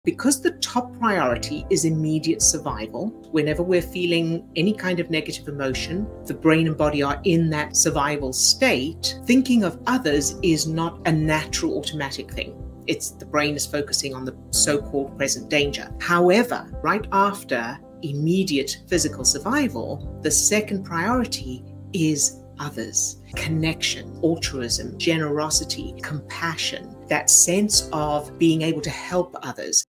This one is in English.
Because the top priority is immediate survival, whenever we're feeling any kind of negative emotion, the brain and body are in that survival state, thinking of others is not a natural automatic thing. It's the brain is focusing on the so-called present danger. However, right after immediate physical survival, the second priority is others. Connection, altruism, generosity, compassion, that sense of being able to help others.